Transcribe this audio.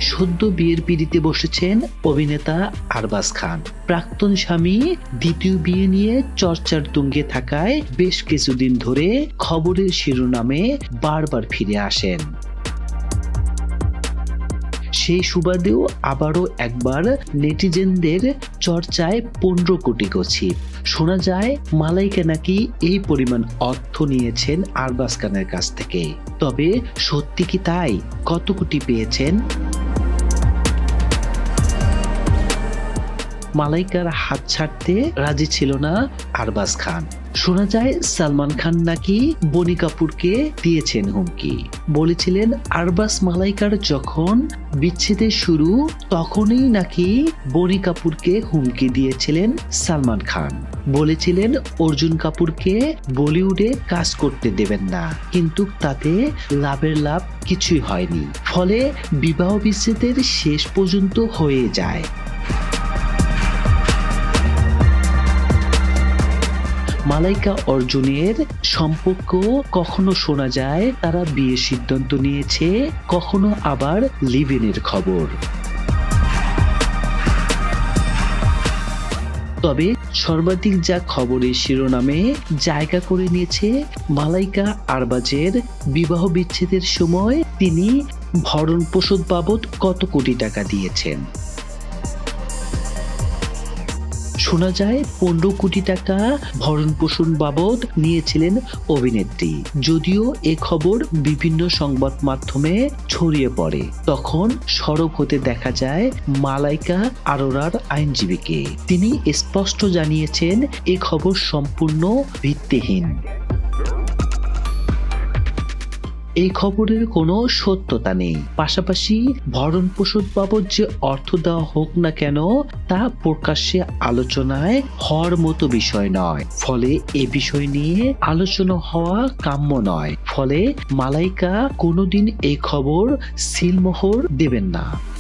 সদ্য বিয়ের পিড়িতে বসেছেন অভিনেতা আরবাজ খান। প্রাক্তন স্বামী দ্বিতীয় বিয়ে নিয়ে চর্চার তুঙ্গে থাকায় বেশ কিছুদিন ধরে খবরের শিরোনামে বারবার ফিরে আসেন। সেই সুবাদেও আবারও একবার নেটিজেনদের চর্চায় 15 কোটি গছিপ। শোনা যায় মালাইকা নাকি এই পরিমাণ অর্থ নিয়েছেন আরবাজ খানের কাছ থেকে। তবে সত্যি কি তাই? কত কোটি পেয়েছেন? মালাইকার হাত ছাড়তে রাজি ছিল না আরবাজ খান। শোনা যায় সলমন খান নাকি বনি কাপুরকে দিয়েছেন হুমকি। বলেছিলেন আরবাজ মালাইকার যখন বিচ্ছেদের শুরু তখনই নাকি বনি কাপুরকে হুমকি দিয়েছিলেন সলমন খান। বলেছিলেন অর্জুন কাপুরকে বলিউডে কাজ করতে দেবেন না, কিন্তু তাতে লাভের লাভ কিছুই হয়নি। ফলে বিবাহ বিচ্ছেদের শেষ পর্যন্ত হয়ে যায়। মালাইকা অর্জুনের সম্পর্ক কখনো শোনা যায় তারা বিয়ের সিদ্ধান্ত নিয়েছে, কখনো আবার লিভ ইনের খবর। তবে সর্বাধিক যা খবরের শিরোনামে জায়গা করে নিয়েছে মালাইকা আরবাজের বিবাহ বিচ্ছেদের সময় তিনি ভরণ পোষণ বাবদ কত কোটি টাকা দিয়েছেন। শোনা যায় 15 কোটি টাকা ভরণ পোষণ বাবদ নিয়েছিলেন অভিনেত্রী। যদিও এ খবর বিভিন্ন সংবাদ মাধ্যমে ছড়িয়ে পড়ে, তখন সরব হতে দেখা যায় মালাইকা আরোরার আইনজীবীকে। তিনি স্পষ্ট জানিয়েছেন এ খবর সম্পূর্ণ ভিত্তিহীন। এই খবরের কোনো সত্যতা নেই। পাশাপাশি ভরণ পোষণ বাবদ যে অর্থ দেওয়া হোক না কেন তা প্রকাশ্যে আলোচনায় হওয়ার মতো বিষয় নয়। ফলে এ বিষয় নিয়ে আলোচনা হওয়া কাম্য নয়। ফলে মালাইকা কোনোদিন এই খবর সিলমোহর দেবেন না।